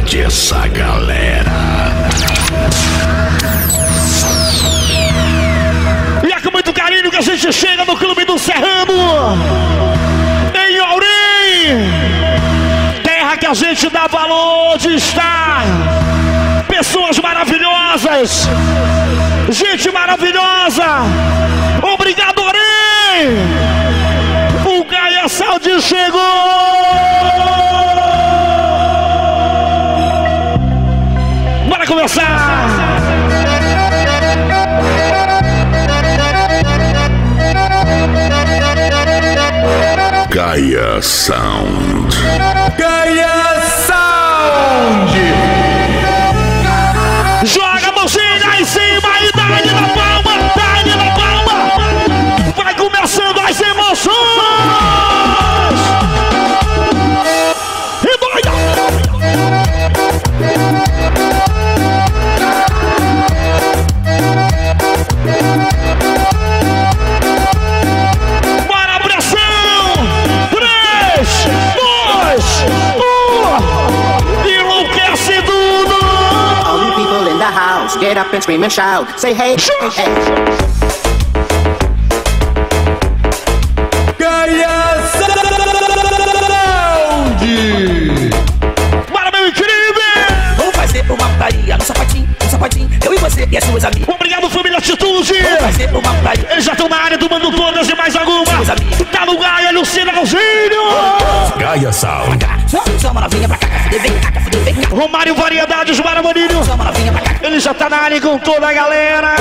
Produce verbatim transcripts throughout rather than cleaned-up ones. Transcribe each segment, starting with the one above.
Curte essa galera. E é com muito carinho que a gente chega no Clube do Serrano, em Aurim, terra que a gente dá valor de estar. Pessoas maravilhosas, gente maravilhosa. Obrigado, Aurim. O Gaia Saúde chegou. Bora começar. Gaia Sound. Gaia Sound. Joga a mãozinha em cima e dá-lhe na palma, dá-lhe na palma. Vai começando as emoções. E doida. Bora, pressão. Três, dois, um. Enlouquece tudo. All you people in the house, get up and scream and shout. Say hey, hey, hey. Gaia Sound. Bora, meu incrível. Vamos fazer uma putaria no sapatinho, no sapatinho. Eu e você e as suas amigas. Obrigado, família Atitude. Vamos fazer uma putaria. Eles já estão na área, tomando todas e mais alguma. Seus amigos. Tá no Gaia, Lucina Galzinho. Gaia Sound. Chama novinha pra cá, fuder, vem cá, fuder, vem cá. Romário Variedades, Maravilhinho. Chama novinha pra cá. Ele já tá na área com toda a galera.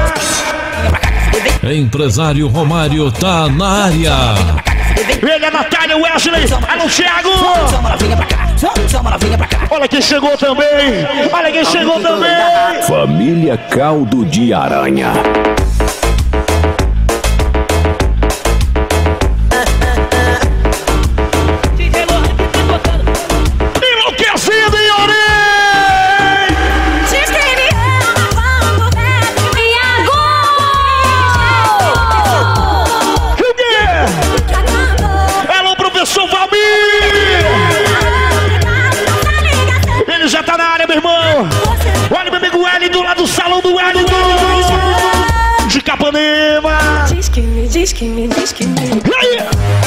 Empresário Romário tá na área. Ele é Natália Wesley. Alô, Thiago. Chama novinha pra cá, chama novinha pra cá. Olha quem chegou também. Olha quem chegou também. Família Caldo de Aranha. Enlouquecido em Aurim. O quê? Alô, professor Valmir. Ele já tá na área, meu irmão. Olha meu amigo L do lado do salão do L de Capanema. Diz que me, diz que me, diz que me. E aí?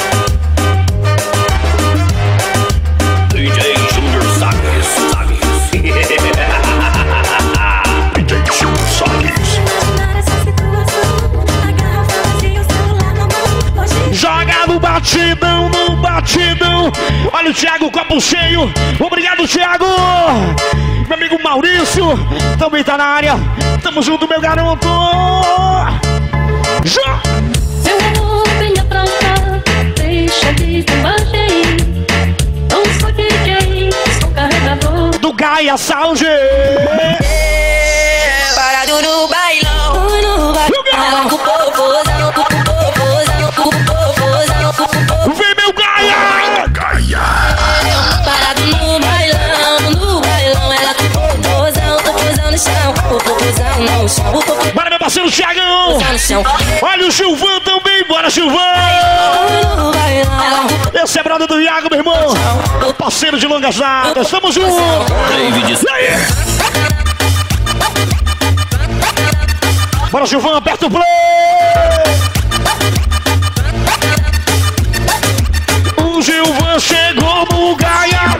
D J Júnior Salles. D J Júnior Salles. Joga no batidão, no batidão. Olha o Thiago, copo cheio. Obrigado, Thiago. Meu amigo Maurício também tá na área. Tamo junto, meu garoto. Já. Meu amor, venha pra cá, deixa de bobagem. Não sou D J, sou carregador Do Gaia Sound. Parado no bailão, no bailão. com o popozão, com o popozão, com o popozão, com o popozão. Vem, meu Gaia. Gaia. Parado no bailão, no bailão. Ela com o popozão, popozão no chão, popozão no chão, popozão Bora, meu parceiro Thiagão. no chão. Olha o Gilvan também. Bora, Gilvan. No bailão, Esse é brother do Iago, meu irmão. Parceiro de longas datas. Tamo junto. E aí? Bora, Gilvan. Aperta o play. O Gilvan chegou no Gaia.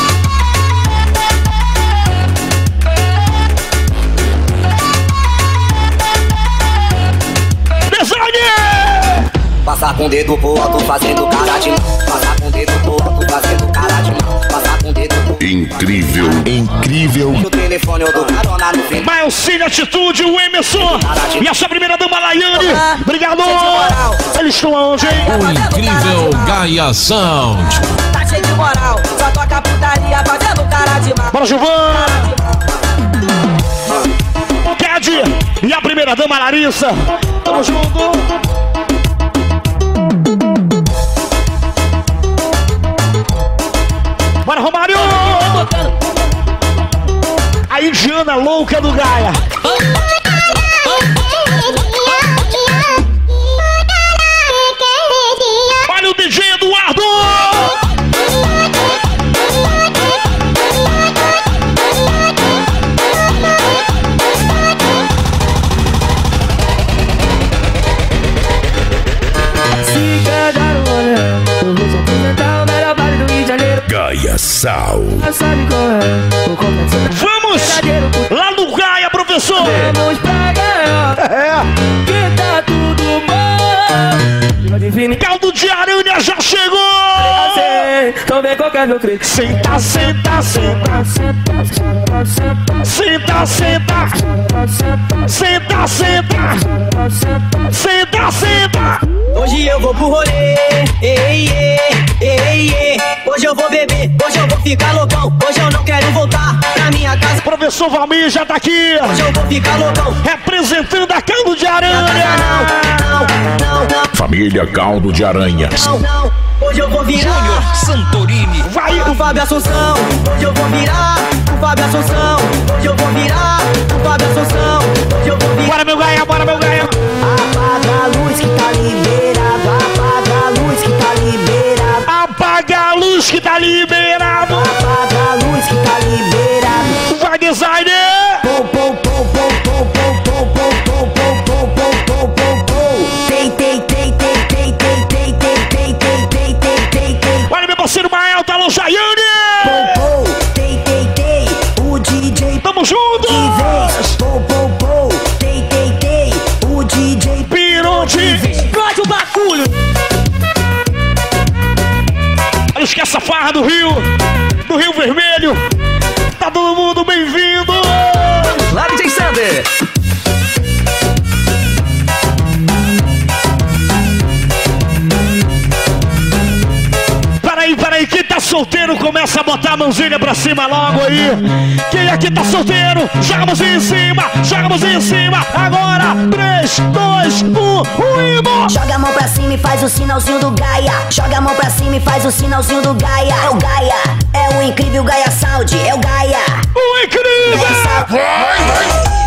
Design! Passar com o dedo pro alto fazendo cara de mal. Passar com o dedo pro alto fazendo cara de mal. Passar com o dedo pro Incrível, incrível. o telefone eu dou carona no fim. Maiocínio Atitude, o Emerson. E a sua primeira dama, Laiane. Obrigado. Eles estão aonde, hein? O incrível Gaia Sound. Tá cheio de moral, só toca putaria fazendo cara de mal. Bora, Gilvan. Ked e a primeira dama, Larissa. Tamo junto. Bora, Romário. A indiana louca do Gaia. Olha o D J Eduardo. Sound. Sabe qual é o complexo? Vamos lá no Gaia, professor. Vamos pra guerra. É. Que tá tudo bom. Divine. Caldo de aranha já chegou. Então vem qualquer meu clique. Senta, senta, senta. Senta, senta. Senta, senta. Senta, senta. Hoje eu vou pro rolê, ei, ei, ei, ei. Hoje eu vou beber, hoje eu vou ficar loucão. Hoje eu não quero voltar pra minha casa. Professor Valmir já tá aqui. Hoje eu vou ficar loucão. Representando a Caldo de Aranha. Não, não, não, não. Família Caldo de Aranha. Não, não, hoje eu vou virar Santorini. Vai. o Fábio Assunção. Hoje eu vou virar o Fábio Assunção. Hoje eu vou virar o Fábio Assunção. Hoje eu vou virar. Bora, meu Gaia, bora, meu Gaia. Apaga a luz que tá liberado. Apaga a luz que tá liberado. Apaga a luz que tá liberado. Apaga a luz que tá liberado. Vai, designer. Pou, pou, pou, pou, pou, pou, pou, pou, pou, pou, pou, pou, pou, pou. Tem, tem, tem, tem, tem, tem, tem, tem, tem, tem, tem, tem, tem, tem. Olha, meu parceiro Mael, tá no Jaiane. Pou, pou, tem, tem, tem. O D J Tamo junto. de vez. Pou, pou, pou, tem, tem, tem. O D J Pirote. explode o bagulho. Não esquece a farra do Rio. Do Rio Vermelho. Tá todo mundo bem-vindo. Lá, D J Sander. Peraí, peraí, quem tá solteiro começa a botar a mãozinha pra cima logo aí. Quem aqui tá solteiro, joga a mãozinha em cima, joga a mãozinha em cima. Agora, três, dois, um, ruído. Joga a mão pra cima e faz o sinalzinho do Gaia. Joga a mão pra cima e faz o sinalzinho do Gaia. É o Gaia, é o incrível Gaia Sound, é o Gaia. O incrível. Gaia Sound.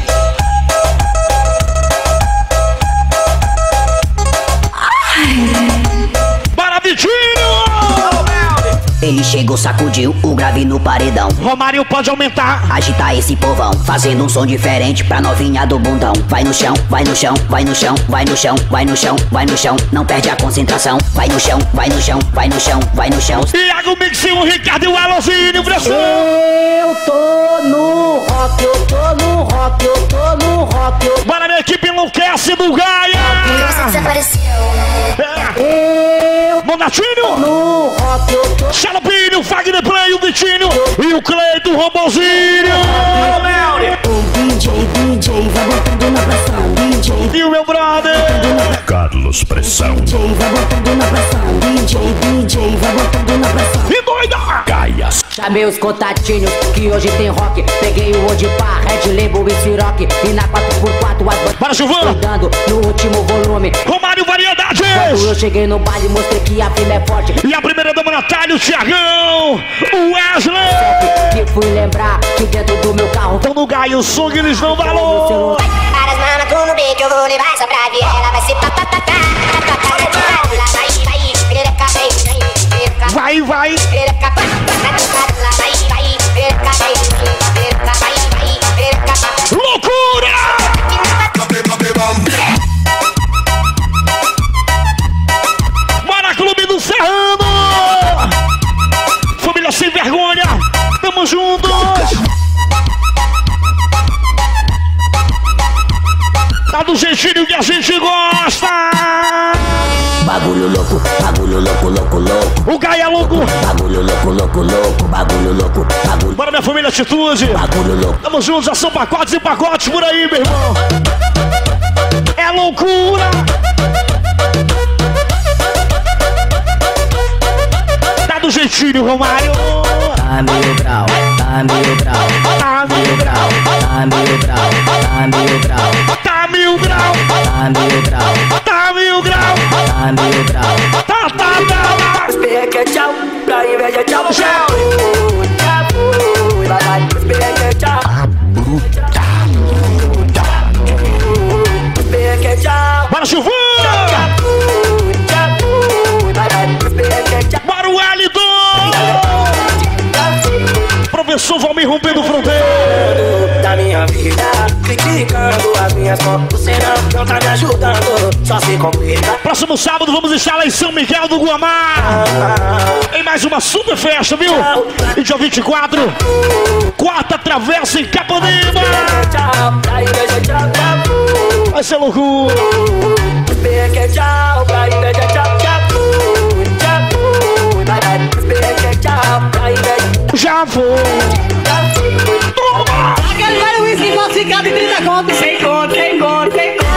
Para Vitinho. Ele chegou, sacudiu o grave no paredão. Romário pode aumentar. Agita esse povão, fazendo um som diferente pra novinha do bundão. Vai no chão, vai no chão, vai no chão, vai no chão, vai no chão, vai no chão. Não perde a concentração. Vai no chão, vai no chão, vai no chão, vai no chão. Iago Mix, o Ricardo e o Alonzinho, pressão. Eu tô no rock, eu tô no rock, eu tô no rock. Eu... Bora, minha equipe enlouquece do Gaia. Você desapareceu. É. Eu Monatinho. no rock, eu tô Xalopinho, Fagner Play, o Vitinho e o Cleito Robozinho. O D J, D J, vai botando na pressão. D J, E o meu brother. Carlos Pressão. D J, vai botando na pressão. D J, D J, vai botando na pressão. E doida. Gaia. Chamei os contatinhos que hoje tem rock. Peguei o Odipar, Red Label e Ciroc. E na quatro por quatro as bandas Para, Gilvan. dando no último volume. Romário Variedades. Quando eu cheguei no baile, mostrei que a firma é forte. E a primeira dama Natália, o Thiagão, o Wesley. Que fui lembrar que dentro do meu carro Então no Gaia o som que eles dão valor. Para as mamas tu no bico, eu vou levar essa pra viela. Vai ser tatatata, tatatata, vai, vai, perereca, vai, perereca, Vai, vai. perereca, vai, vai, perereca, vai, perereca, vai, vai, perereca. Loucura! Bora, Clube do Serrano! Família sem vergonha, tamo juntos! Tá do jeitinho que a gente gosta! bagulho louco, bagulho louco, louco, louco. O Gaia louco! Bagulho louco, louco, louco, bagulho louco, bagulho. Bora, minha família Atitude! Bagulho louco. Tamo juntos, já são pacotes e pacotes por aí, meu irmão! É loucura! Tá do jeitinho, Romário! Tá mil grau, tá mil grau, Tá mil grau, tá mil grau, tá mil grau, Tá mil grau! tá mil grau, Tá mil grau! tá mil grau. Tá, tá, tá! Espera que é tchau, pra inveja tchau, tchau. Vai, vai, espera que é tchau. Espera que é tchau. Bora, Gilvan! Vai, vai, espera que é tchau. Bora, o Wellington! Professor Valmir rompendo fronteira! Da minha minha vida, criticando as minhas mãos. Você não, não tá me ajudando, só se complica. Próximo sábado vamos estar lá em São Miguel do Guamá, em mais uma super festa, viu? E dia vinte e quatro, quarta travessa em Capanema. Vai ser loucura. Tchau, pra inveja, tchau, tchau. Já foi. Toma! Aquele velho whisky falsificado de trinta conto. Sem conto, sem conto, sem conto.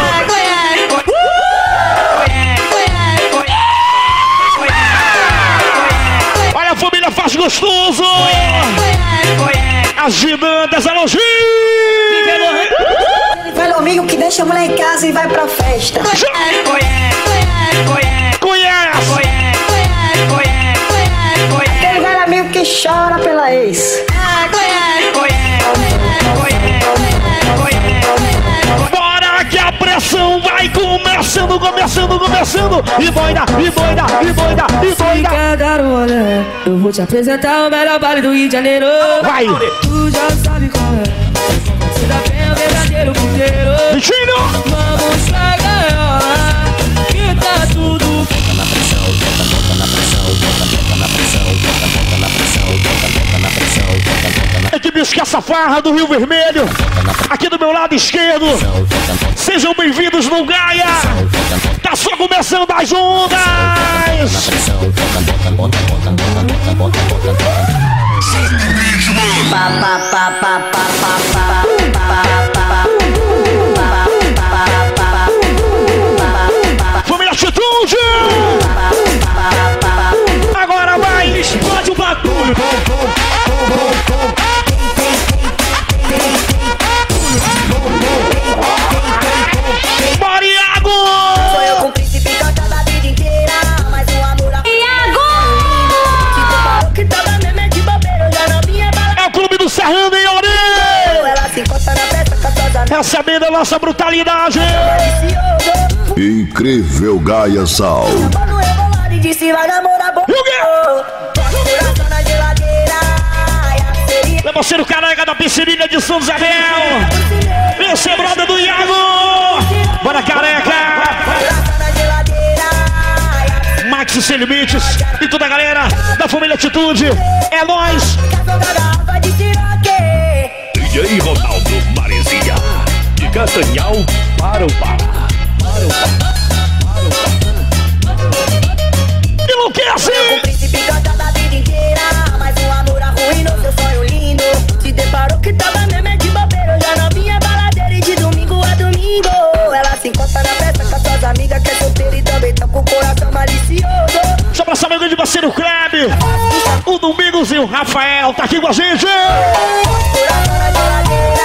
Olha a família, faz gostoso. As gigantes, alô, Gi! Velho amigo que deixa a mulher em casa e vai pra festa. Conhece! Aquele velho amigo que chora pela ex. Bora que a pressão vai começando, começando, começando. E doida, e doida, e doida, e doida. Quer dar um olé? Eu vou te apresentar o melhor baile do Rio de Janeiro. Vai! Tu já sabe qual é. Você dá bem o verdadeiro puteiro. Vitinho! Vamos pra gaiola, que tá tudo. Bota na pressão, bota, bota na pressão, bota, bota na pressão, bota, bota na pressão, bota, bota na pressão, bota, bota na. Equipe Escaça Farra do Rio Vermelho, aqui do meu lado esquerdo. Sejam bem-vindos no Gaia. Tá só começando as ondas. Família Atitude. Agora vai, explode o bagulho. Mariago! Sou eu com o príncipe cantando a vida inteira, mas o amor a... Iago! Que tava mesmo é de bobeira, eu já não vinha bala. É o Clube do Serrano em Ori! Ela se encosta na festa com as suas amigas. Recebendo a nossa brutalidade! Incrível Gaia Sal. Eu vou no rebolado e disse vai namorar boa. E o quê? Coração na geladeira. Meu parceiro careca da piscininha de São Isabel! Esse é brother do Iago! Bora, careca! Max Sem Limites e toda a galera da família Atitude! É nóis! D J Ronaldo Maresia, de Castanhal para o Pará. Para o Pará. Para o Pará. Enlouquece! O príncipe cantando a vida inteira, mas o amor arruinou seu sonho lindo. Se deparou que tava mesmo é de bobeira, eu já não vinha baladeira e de domingo a domingo. Ela se encontra na festa com as suas amigas, que é solteira e também tá com o coração malicioso. Deixa eu passar meu grande parceiro Kleber, o Domingos e o Rafael, tá aqui com a gente! Coração na geladeira,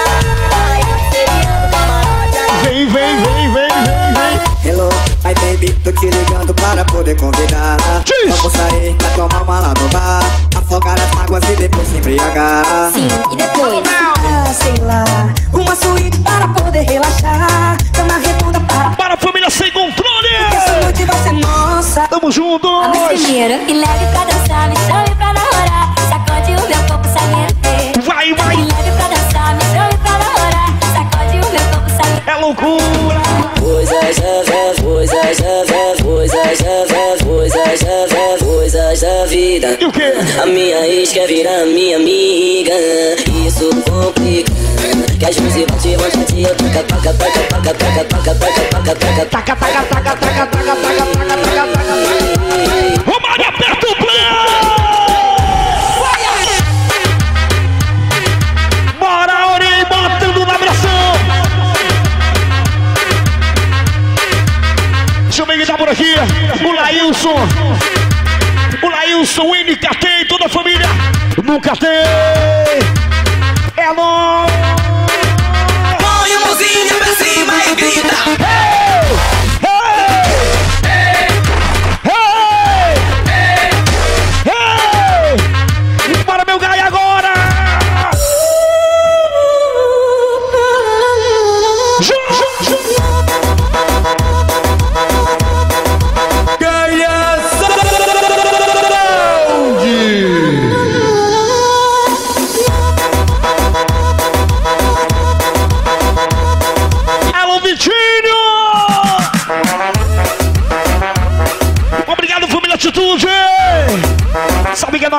Vem, vem, vem, vem, vem, vem! Hello, hi baby, tô te ligando para poder convidar. Diz. Vamos sair pra tomar uma lá no bar, afogar as mágoas e depois se embriagar. Sim, e depois? Ah, sei lá, uma suíte para poder relaxar, cama redonda para... Para a família sem controle! Essa noite vai ser nossa. Tamo juntos! Primeiro, e leve pra dançar, me chame pra namorar. Sacode o meu corpo saindo. Vai, vai! Me leve pra dançar, me chame pra namorar. Sacode o meu corpo saindo. É loucura! Coisas, coisas, coisas, coisas, coisas, coisas da vida. E o quê? A minha ex quer virar minha amiga. Isso complica. Que às vezes bate vontade, eu taca, taca, taca, taca, taca, taca, taca, taca, taca, Taca, taca, taca, taca, taca, taca, taca, taca, taca. Romário, aperta o play! Bora, Ori, botando na pressão! Deixa eu ver quem tá por aqui. O Laílson. O Laílson, o N K T e toda a família. Nunca tem. É nóis. Põe a mãozinha pra cima e grita. Hey! Hey! Hey! Hey! Para meu Gaia agora! Ju, ju, ju.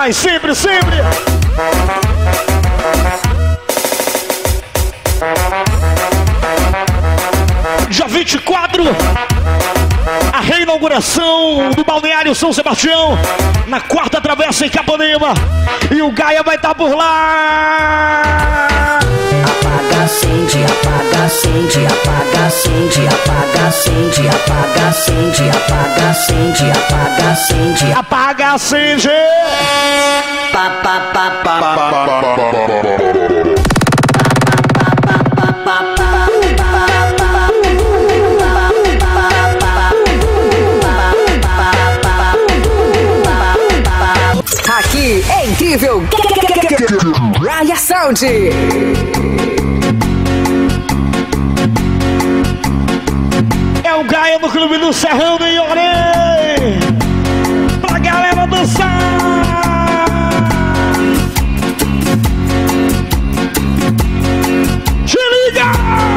nós, sempre, sempre. Dia vinte e quatro, a reinauguração do Balneário São Sebastião, na quarta travessa em Capanema. E o Gaia vai estar por lá. Apaga, acende, apaga, acende, apaga, acende, apaga, acende, apaga, acende, apaga, acende, apaga, acende, apaga, acende. Pa, pa, pa, pa, pa, pa, aqui é incrível. Gaia Sound. É o Gaia no Clube do Serrão em Orem. Pra galera dançar. Te liga!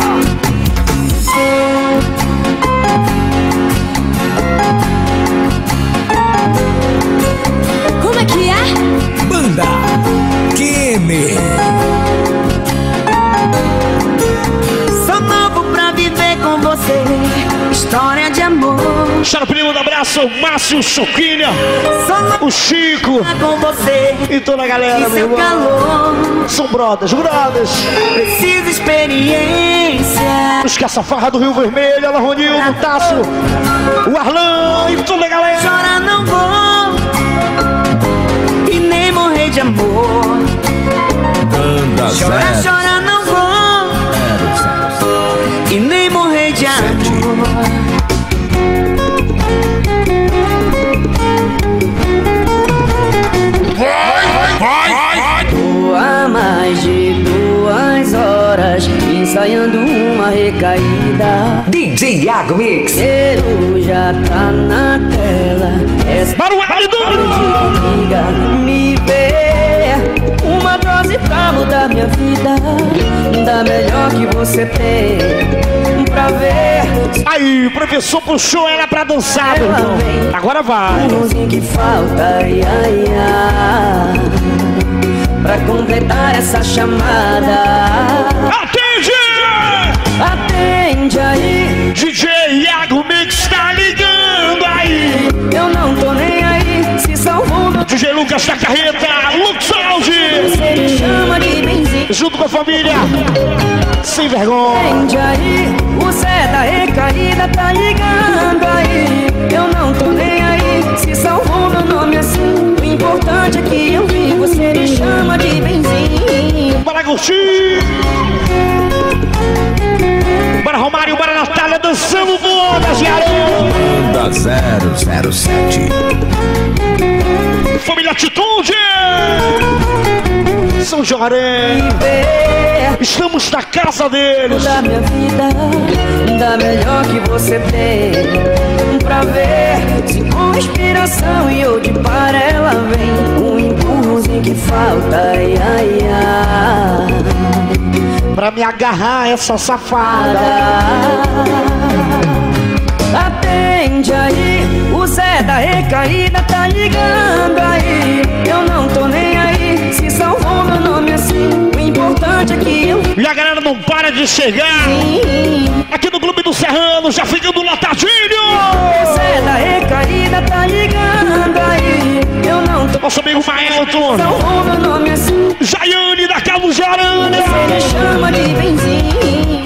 Como é que é? Banda Q M. Sou novo pra viver com você, história de amor. Chora primo, um abraço, o Márcio, Choquinha, o Chico com você e toda a galera, e meu seu calor. São brothers, brothers. Preciso experiência. Os caça-farra do Rio Vermelho, Ela Ronildo, Tássio, o Arlan e toda a galera. Chorar não vou e nem morrer de amor. Banda Chorar, zero. chorar não vou e nem morrer de amor. Tô há mais de duas horas ensaiando uma recaída. D J Iago Mix. Cheiro já tá na tela. Essa para o Árido! Liga, me vê. Uma dose pra mudar minha vida. Da melhor que você tem pra ver. Aí, o professor puxou ela pra dançar, meu irmão. Agora vai. Um que falta, ai, ai, ai, pra completar essa chamada. Atende! Atende aí. D J Iago Mix tá ligando aí. Eu não tô nem aí se salvou meu. D J Lucas da Carreta, Lux Sound. Você me chama de benzinho. Junto com a família. Sem vergonha. Atende aí. O Zé da recaída tá ligando aí. Eu não tô nem aí se salvou meu nome assim. O importante é que eu vi. Você me chama de benzinho. Bora curtir. Bora Romário, bora Natália, dançando bodas, garoto. Banda zero zero sete. Família Atitude. São Jorém. Estamos na casa deles. Da minha vida, da melhor que você tem pra ver. Se com inspiração e eu de para ela vem. Um empurrãozinho que falta, ai, ai, ai, pra me agarrar essa safada. Atende aí, o Zé da recaída tá ligando aí. Eu não tô nem aí se salvou meu nome assim. O importante é que eu. E a galera não para de chegar. Sim. Aqui no Clube do Serrano, já ficando lotadinho. O Zé da recaída tá ligando aí. Eu não tô. Nosso amigo Maelton. Salvou meu nome assim. Jaiane da Carlos Jarana. Você me chama de benzinho.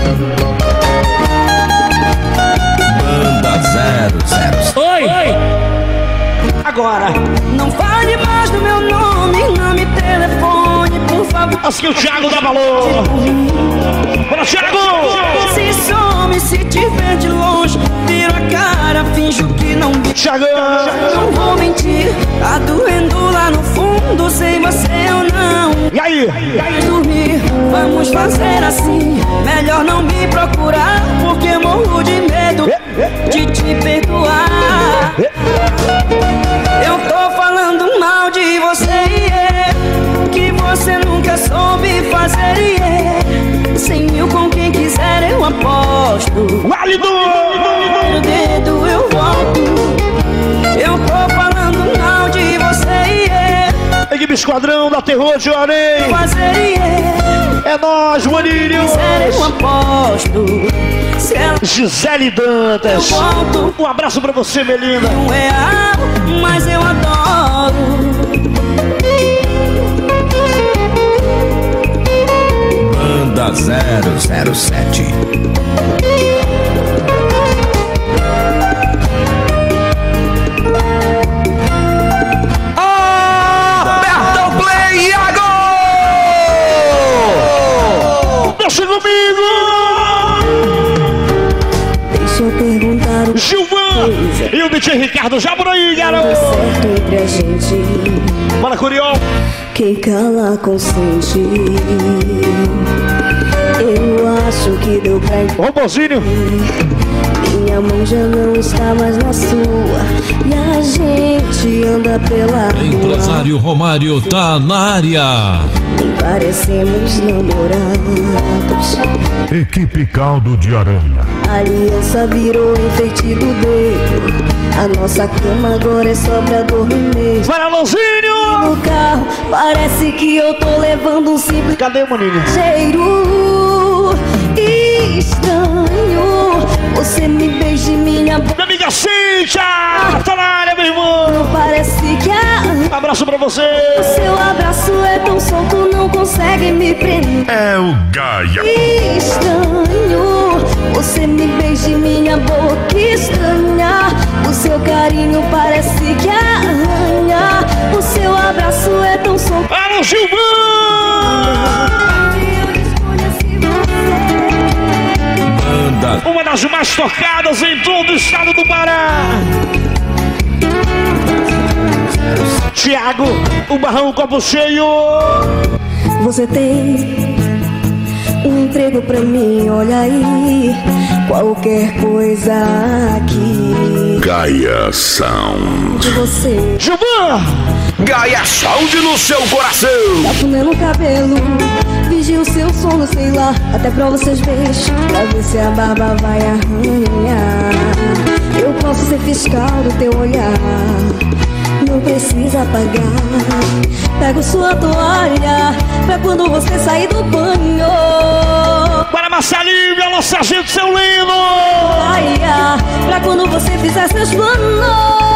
Banda zero zero. Oi! Oi! Agora. Não fale mais do meu nome, nome, telefone, por favor. Assim o Thiago dá valor. Bora, Thiago! Se some, se te ver de longe, viro a cara, finjo que não vi. Thiago! Não vou mentir, tá doendo lá no fundo, sem você eu não. E aí? Vai dormir, vamos fazer assim. Melhor não me procurar, porque morro de medo de te perdoar. Eu tô falando mal de você, yeah, que você nunca soube fazer, yeah. Cem mil com quem quiser eu aposto. Válido! No dedo eu volto. Eu tô falando mal de você, yeah, equipe Esquadrão da Terror de Orem. É nóis, maninho. Eu aposto. Se ela Gisele Dantas. Um abraço pra você, Melinda. não é real, mas eu adoro. Banda zero zero sete. Aperta o play, Iago! Deixa comigo! Deixa eu perguntar o Gilvan e o D J Ricardo já por aí, garoto. certo entre a gente. Bora, Curió. Quem cala consente. Eu acho que deu pra entender. Robozinho. Minha mão já não está mais na sua. E a gente anda pela rua. Empresário Romário tá na área. Nem parecemos namorados. Equipe Caldo de Aranha. A aliança virou enfeite do dedo. A nossa cama agora é só pra dormir mesmo. Bora, Luzinho! No carro parece que eu tô levando um simples. Cadê, maninho? Cheiro estranho. Você me beija em minha boca. Minha amiga Cíntia! Tá na área, meu irmão! Parece que a... Abraço pra você! O seu abraço é tão solto, não consegue me prender. É o Gaia. Estranho. Você me beija em minha boca estranha. O seu carinho parece que arranha. O seu abraço é tão solto. Alô, Gilvan! Uma das mais tocadas em todo o estado do Pará. Tiago, o barrão copo cheio. Você tem um emprego pra mim, olha aí. Qualquer coisa aqui. Gaia Sound. De você. Gilvan! Gaia Sound no seu coração. Cafuné no cabelo. Vigia o seu sono, sei lá. Até pra vocês beijos. Pra ver se a barba vai arranhar. Eu posso ser fiscal do teu olhar. Não precisa pagar. Pego sua toalha pra quando você sair do banho. Para Marcelinho, alô, Sargento Seu Lino. Toalha pra quando você fizer seus planos.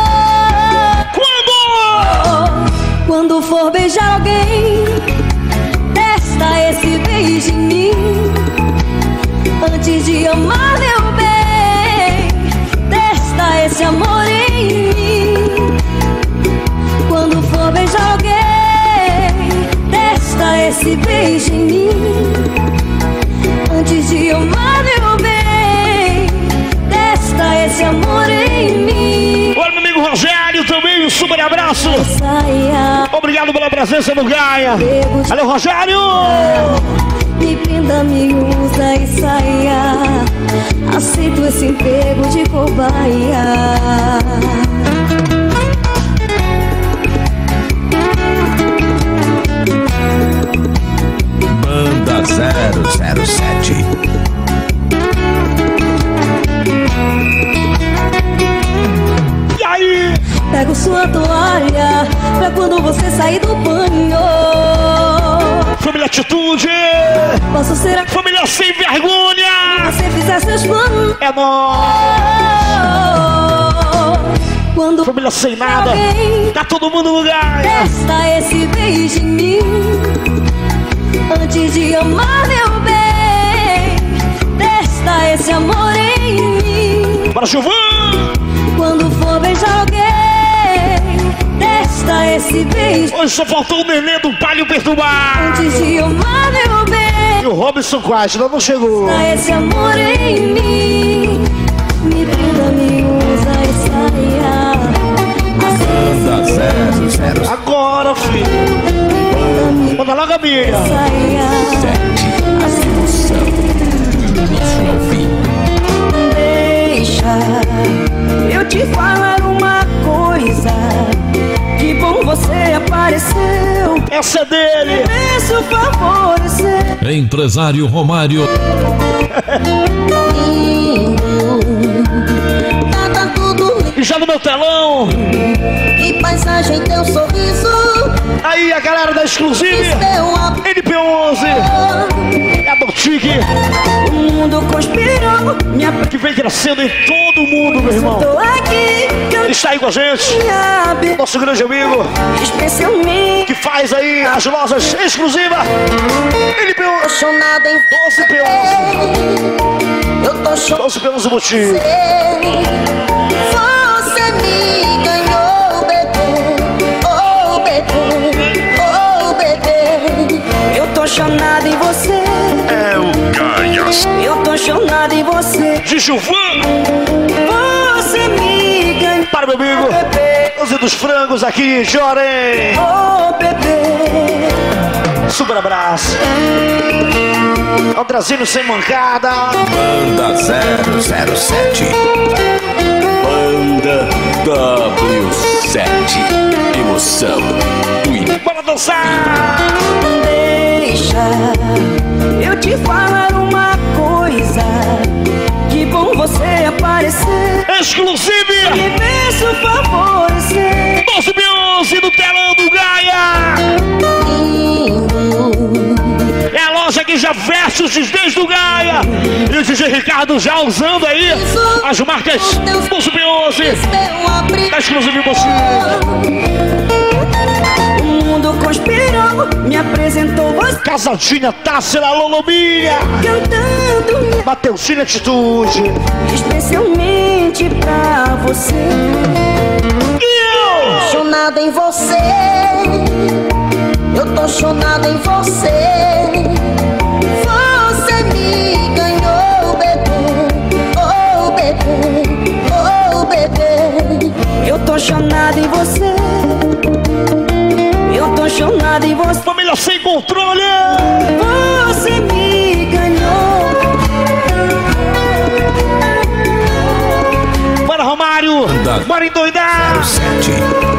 Quando? Quando for beijar alguém, testa esse beijo em mim. Antes de amar, meu bem, testa esse amor em mim. Quando for beijar alguém, testa esse beijo em mim. Antes de amar, meu bem, testa esse amor em mim. Olha, meu amigo Rogério também, um super abraço. Saia. Obrigado pela presença do Gaia. Valeu, Rogério. Me prenda, me usa e saia. Aceito esse emprego de cobaia. Banda zero zero sete. E aí? Pego sua toalha pra quando você sair do banho. Família Atitude. Posso ser a família sem vergonha. Você fizer seus planos. É nóis. Quando família sem nada. Tá todo mundo no lugar. Testa esse beijo em mim. Antes de amar, meu bem, testa esse amor em mim. Bora, Gilvan! Quando for beijar alguém, testa esse beijo. Hoje só faltou o neném do palio perturbar. Antes de amar, meu bem, e o Robson quase não chegou. Testa esse amor em mim. Me prenda, me usa e saia. Banda zero zero. Agora, filho. Manda logo a minha. Deixa eu te falar uma coisa. Que bom você apareceu. Essa é dele. Isso favorecer. Empresário Romário. Tá tudo lindo. E já no meu telão. Que paisagem, teu sorriso. Aí a galera da Exclusive, N P onze, é a Boutique. O mundo conspirou, minha que vem crescendo em todo mundo, meu irmão. tô aqui, Está aí com a gente, nosso grande amigo, especialmente que faz aí as lojas exclusivas. N P onze, Apaixonada em doze P onze, eu tô chorando. doze P onze Boutique. Você me ganhou, bebê. Oh, bebê. Oh, bebê. eu tô chonada em você. É o Gaias. Eu tô chonada em você. De Gilvan, Você me ganhou, para meu amigo, bebê. doze dos frangos aqui, Jorem. Oh, bebê. Super abraço. Andrazinho sem mancada. Banda zero zero sete. Banda W sete. Emoção do In. Bora dançar. Deixa eu te falar uma coisa. Que bom você aparecer. Exclusive, Me peço favorecer. doze P onze do telão do Gaia. É a loja que já veste os desdéns do Gaia. E o D J Ricardo já usando aí as marcas doze P onze da Exclusive Boutique. O mundo conspirou, me apresentou você Casadinha, Tássila, Lolomia, cantando, Mateuzinha Atitude. especialmente pra você. E eu, Apaixonada em você. Eu tô chonada em você. Você me ganhou, bebê. Oh, bebê. Oh, bebê. Eu tô chonada em você. Eu tô chonada em você. família sem controle. Você me ganhou. Bora, Romário, bora endoidar. sete.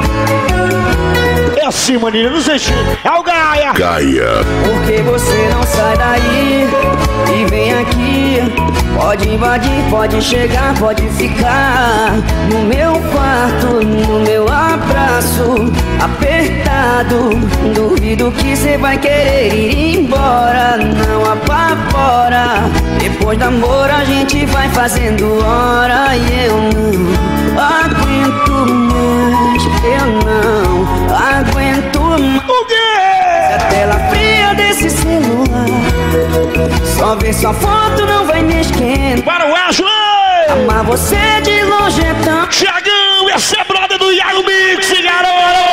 É assim, maninho, não sei se é o Gaia. Gaia. Porque você não sai daí e vem aqui. Pode invadir, pode chegar, pode ficar no meu quarto, no meu abraço apertado. Duvido que você vai querer ir embora, não apavora. Depois do amor a gente vai fazendo hora e eu não aguento mais, eu não aguento mais. O quê? A tela fria desse celular, só ver sua foto não vai me esquentar. Para o Ashley. Amar você de longe é tão. Tiagão, esse é brother do Iago Mix, garoto.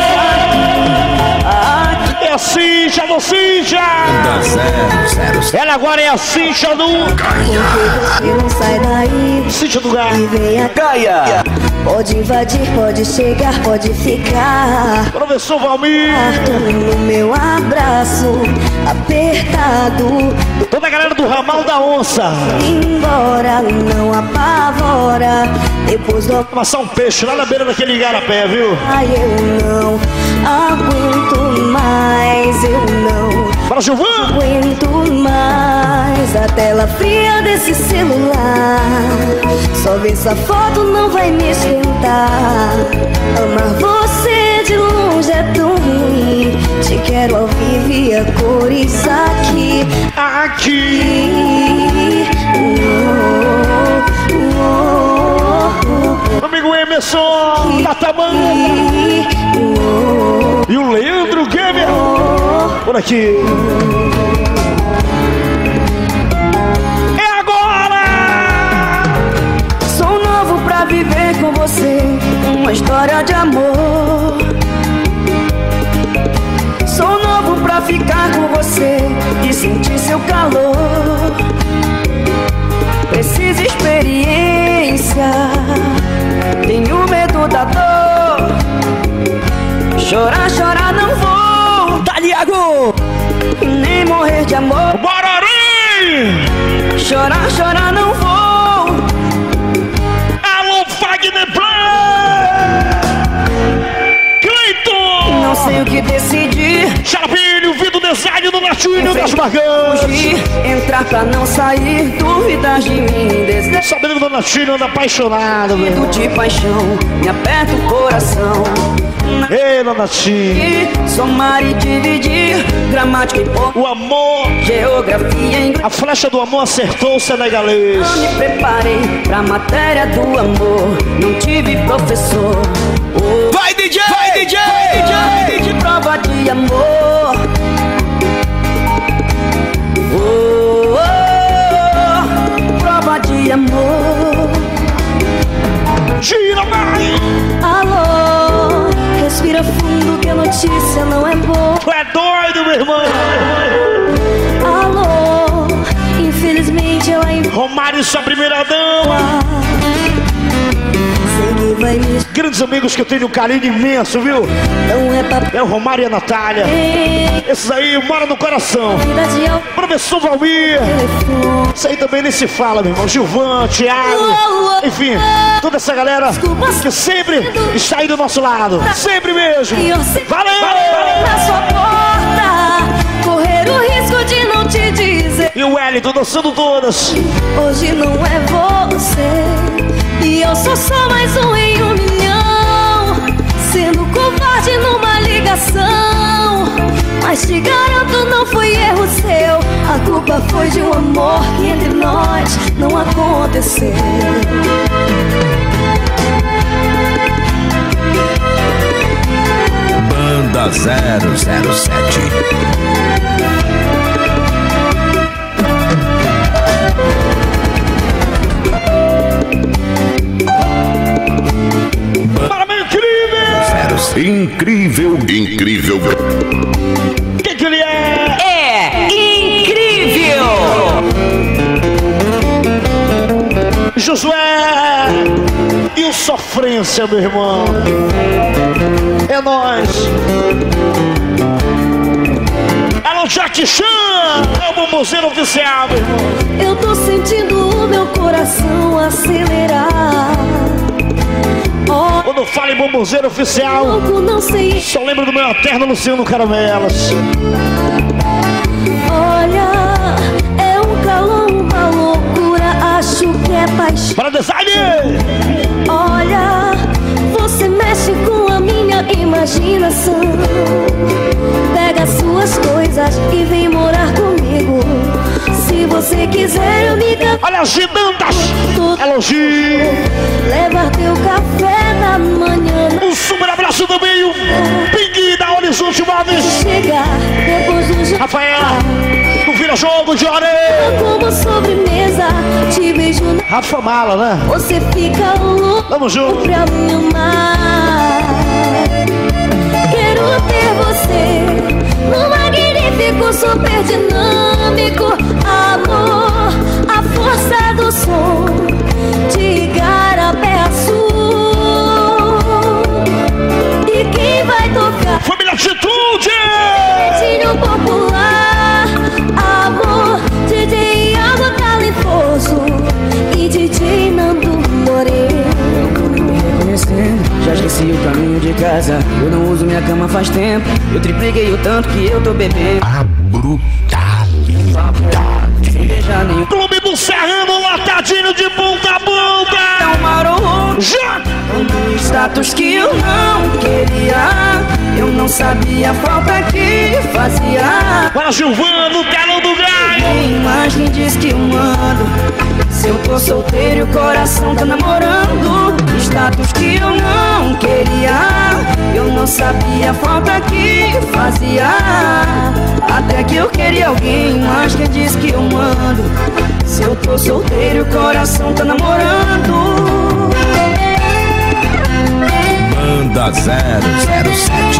É a Cincha do Cincha. Banda zero zero sete. Ela agora é a Cincha do Porque você não sai daí Cincha do e Gaia. vem aqui. Gaia. Pode invadir, pode chegar, pode ficar. Professor Valmir. No meu abraço apertado. Toda a galera do Ramal da Onça. Embora, não apavora. Depois do Passar um peixe lá na beira daquele igarapé, viu? ai, eu não aguento mais, eu não Para Gilvan. aguento mais a tela fria desse celular. Só ver sua foto não vai me esquentar. Amar você de longe é tão ruim. Te quero ao vivo e a cores aqui. Aqui. Meu amigo Emerson da Tamanha. E o Leandro Gamer. Por aqui. É agora! Sou novo pra viver com você uma história de amor. Sou novo pra ficar com você e sentir seu calor. Preciso experiência, tenho medo da dor. Chorar, chorar não vou. Daliago! Nem morrer de amor. Bararim! Chorar, chorar não vou. Alô, Fagner Play! Cleiton! Não sei o que decidir. Xarapinho, Vitor Design do no latinho das barganhas. Entrar pra não sair, dúvidas de mim, desejo. Sabendo do latinho, anda apaixonado, velho. De paixão, me aperta o coração. Ei, Donatinho. Somar e dividir, gramática e o amor, geografia em... A flecha do amor acertou o senegalês. Não me preparei pra matéria do amor, não tive professor. Oh, vai D J, vai D J, vai D J, prova de amor. Oh, oh, prova de amor. Gira, vai! Alô, respira fundo que a notícia não é boa. Tu é doido, meu irmão? Alô, infelizmente ela... Romário, sua primeira dama. Sei que vai me... Grandes amigos que eu tenho um carinho imenso, viu? Não é papel. É o Romário e a Natália. Esses aí moram no coração. Professor Valmir. Isso aí também nem se fala, meu irmão. Gilvan, Thiago. Enfim, toda essa galera que sempre está aí do nosso lado. Sempre mesmo. Valeu! Na sua porta, correr o risco de não te dizer. E o Wellington dançando todas. Hoje não é você, e eu sou só mais um em um milhão, sendo covarde numa ligação. Mas te garanto, não foi erro seu. A culpa foi de um amor que entre nós não aconteceu. Banda zero zero sete. Incrível, incrível. O que, que ele é? É incrível! Josué e o Sofrência, meu irmão. É nóis. Alô, Jack Chan, é o bombozeiro oficial, meu irmão. Eu tô sentindo o meu coração acelerar. Quando fala em bombozeiro oficial, não sei. Só lembro do meu eterno Luciano Caramelas. Olha, é um calor, uma loucura, acho que é paixão. Para design! Olha, você mexe com a minha imaginação. Pega suas coisas e vem morar comigo. Se você quiser eu me canto. Olha as gigantas! Elogio! Levar teu café da manhã. Um super abraço do meio. Ping da Horizonte Móveis. Chegar depois do jantar. Rafaela, do Vira Jogo de Areia. Como sobremesa, te beijo na... Rafa Mala, né? Você fica louco. Vamos junto. Pra me amar. Quero ter você no magnífico, super dinâmico amor, a força do som de Igarapé Sul. E quem vai tocar? Família Atitude! Pretinho popular, amor, D J Aldo Talentoso e D J Nando Moreno. Já esqueci o caminho de casa. Eu não uso minha cama faz tempo. Eu tripliquei o tanto que eu tô bebendo. A brutalidade. Sem beijar nenhum. Clube do Serrano, latadinho de ponta a ponta. Não marou. Já! Um status que eu não queria. Eu não sabia a falta que fazia. Para Gilvano, telão do gás. Quem mais me diz que eu ando? Se eu tô solteiro e o coração tá namorando. Status que eu não queria. Eu não sabia a falta que fazia. Até que eu queria alguém, mas quem diz que eu mando? Se eu tô solteiro e o coração tá namorando. Banda zero zero sete.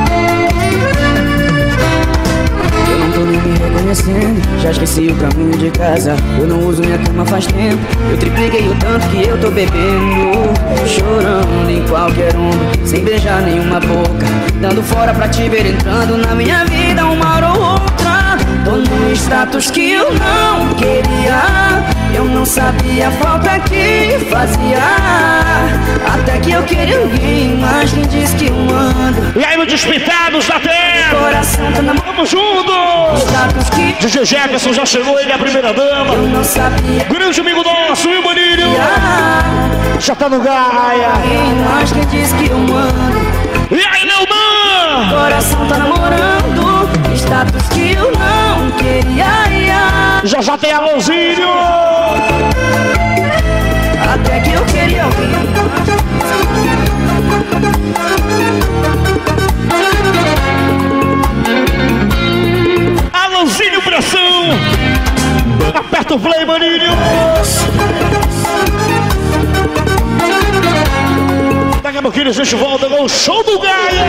Eu não tô nem me reconhecendo. Já esqueci o caminho de casa. Eu não uso minha cama faz tempo. Eu tripliquei o tanto que eu tô bebendo. Chorando em qualquer um, sem beijar nenhuma boca. Dando fora pra te ver entrando na minha vida uma hora ou outra. Tô num status que eu não queria. Eu não sabia a falta que fazia, até que eu queria alguém, mas quem diz que eu ando. E aí, meus despitados da terra, coração tá na mão. Vamos juntos! D J Jefferson já chegou, ele é a primeira dama. Eu não sabia. Grande amigo nosso, viu, Maninho? Já tá no Gaia. Mas quem diz que eu ando. E aí, Leonan? Coração tá namorando, status que eu não queria. Já já tem Alonzinho. Até que eu queria alguém. Alonzinho, pressão. Aperta o play, Maninho. Daqui a pouquinho a gente volta com o show do Gaia.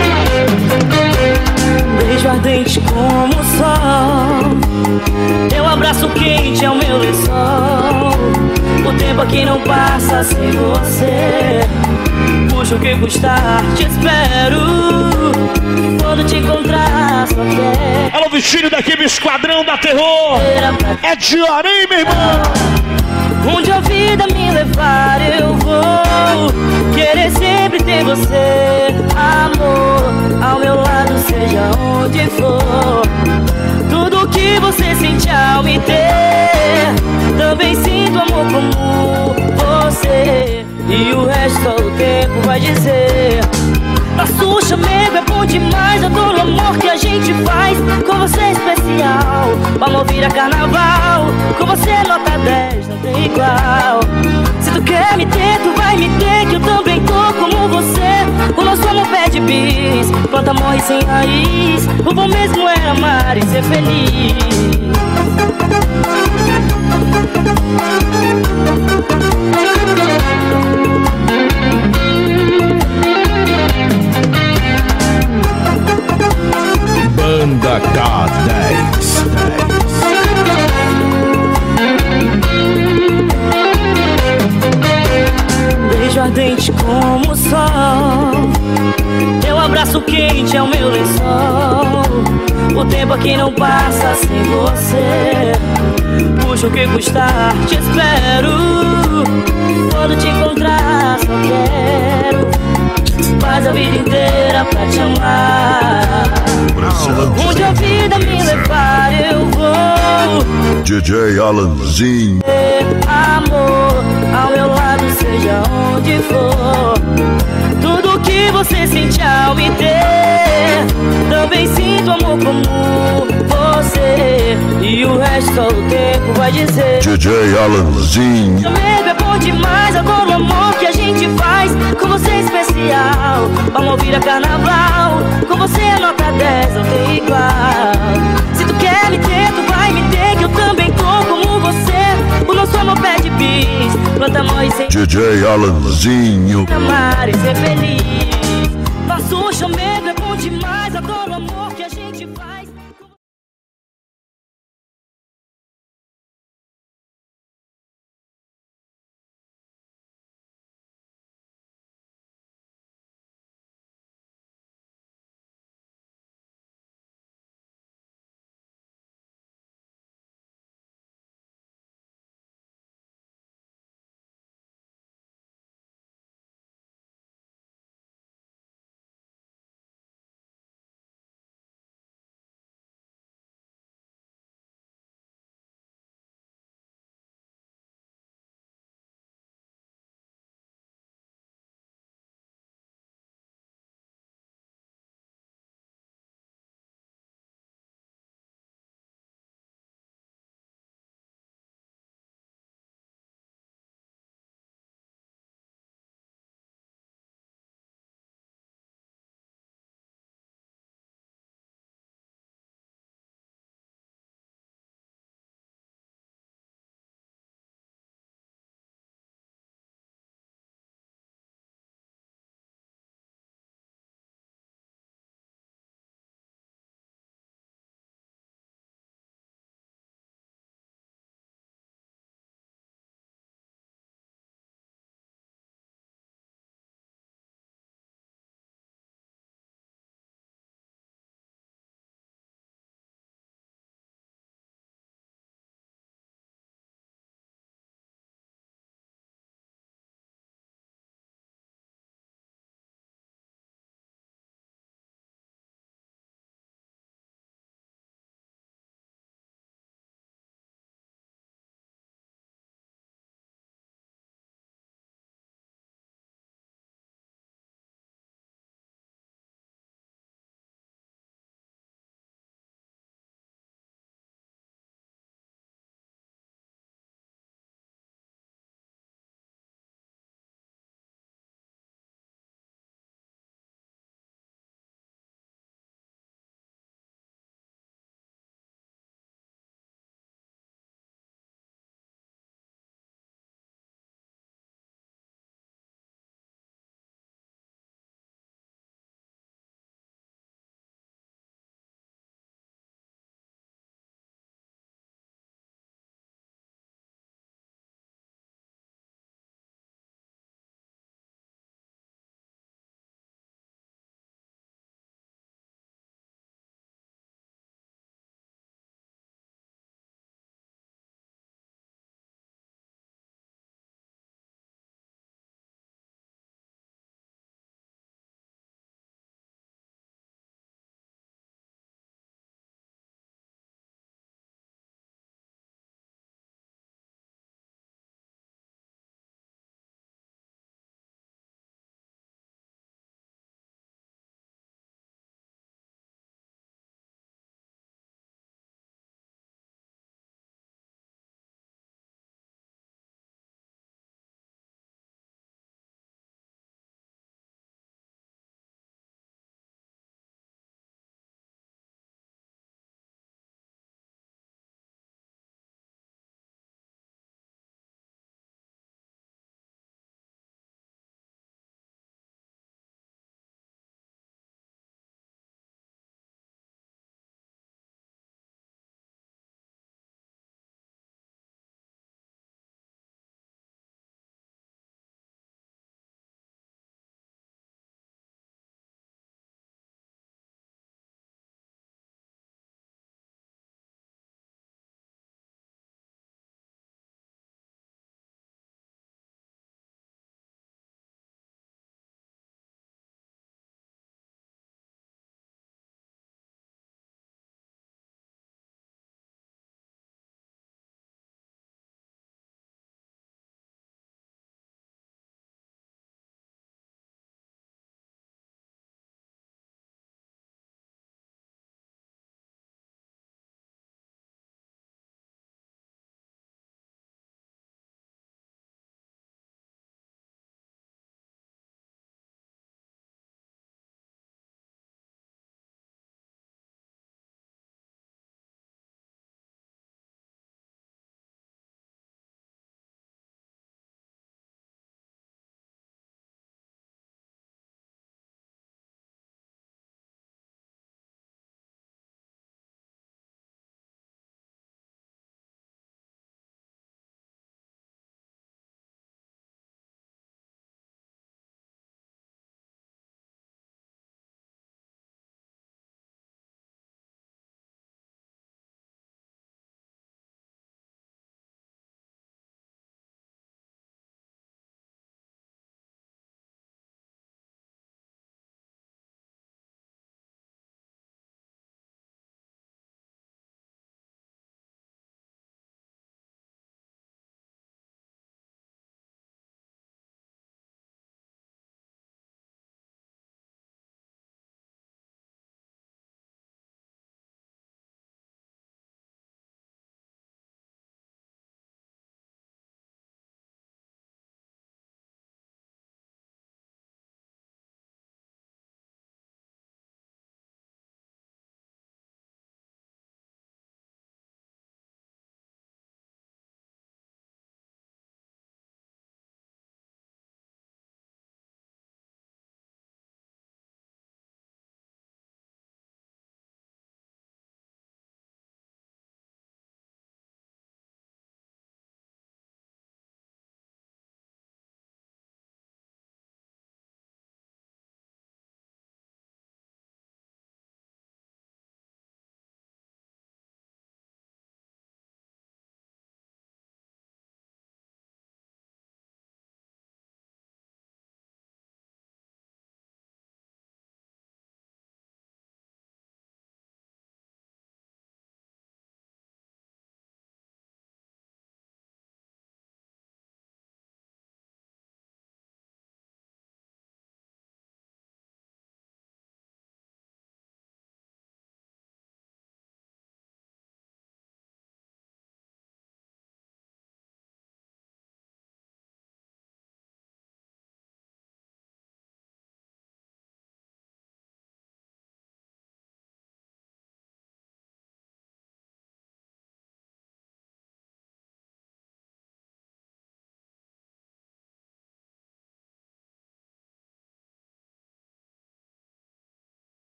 Beijo ardente como o sol, teu abraço quente é o meu lençol. O tempo aqui não passa sem você. Puxa o que custar, te espero. Quando te encontrar, só quero. Alô, vestido da equipe Esquadrão da Terror. É de Orem, meu irmão. Onde a vida me levar eu vou querer sempre ter você, amor, ao meu lado, seja onde for. Tudo que você sente ao me ter, também sinto amor como você. E o resto só o tempo vai dizer. Nosso chamego é bom demais, adoro o amor que a gente faz. Com você é especial, o amor vira carnaval. Com você é nota dez, não tem igual. Se tu quer me ter, tu vai me ter, que eu também tô como você. O nosso amor pede bis, planta morre sem raiz. O bom mesmo é amar e ser feliz. Banda K dez. Beijo ardente como o sol, teu abraço quente é o meu lençol. O tempo aqui não passa sem você. Puxa o que custar, te espero. Quando te encontrar, só quero. Faz a vida inteira pra te amar. Onde a vida me levar eu vou. D J Alanzinho. Amor, ao meu lado, seja onde for. Tudo que você sente ao me ter, também sinto amor como você. E o resto só o tempo vai dizer. D J Alanzinho. Chamego é bom demais, adoro o amor que a gente faz. Com você é especial, o amor vira carnaval. Com você é nota dez, não tem igual. Se tu quer me ter, tu vai me ter, que eu também tô como você. O nosso amor pede bis, planta morre sem D J Alanzinho. amar e ser feliz.